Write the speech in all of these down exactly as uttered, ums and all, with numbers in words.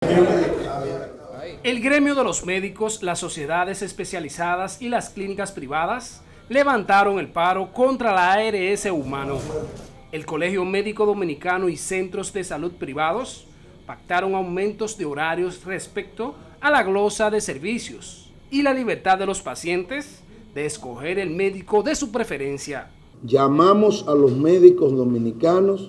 El gremio de los médicos, las sociedades especializadas y las clínicas privadas levantaron el paro contra la A R S Humano. El Colegio Médico Dominicano y centros de salud privados pactaron aumentos de horarios respecto a la glosa de servicios y la libertad de los pacientes de escoger el médico de su preferencia. Llamamos a los médicos dominicanos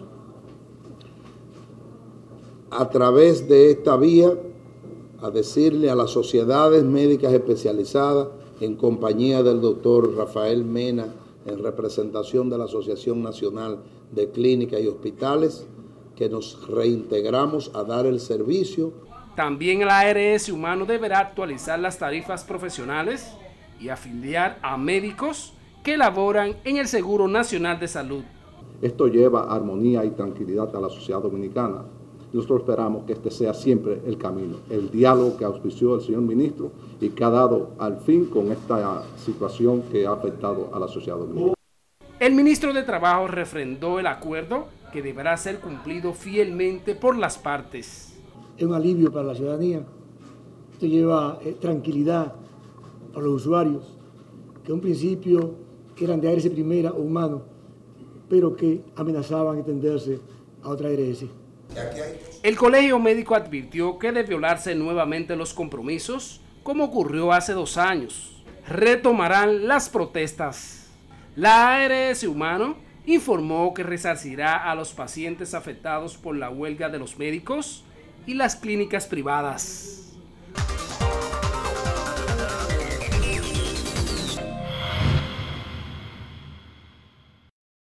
a través de esta vía a decirle a las sociedades médicas especializadas, en compañía del doctor Rafael Mena, en representación de la Asociación Nacional de Clínicas y Hospitales, que nos reintegramos a dar el servicio. También el A R S Humano deberá actualizar las tarifas profesionales y afiliar a médicos que laboran en el Seguro Nacional de Salud. Esto lleva armonía y tranquilidad a la sociedad dominicana. Nosotros esperamos que este sea siempre el camino, el diálogo que auspició el señor ministro y que ha dado al fin con esta situación que ha afectado a la sociedad dominicana. El ministro de Trabajo refrendó el acuerdo que deberá ser cumplido fielmente por las partes. Es un alivio para la ciudadanía, esto lleva eh, tranquilidad para los usuarios, que en un principio eran de A R S primera o humano, pero que amenazaban extenderse a otra A R S. El Colegio Médico advirtió que de violarse nuevamente los compromisos, como ocurrió hace dos años, retomarán las protestas. La A R S Humano informó que resarcirá a los pacientes afectados por la huelga de los médicos y las clínicas privadas.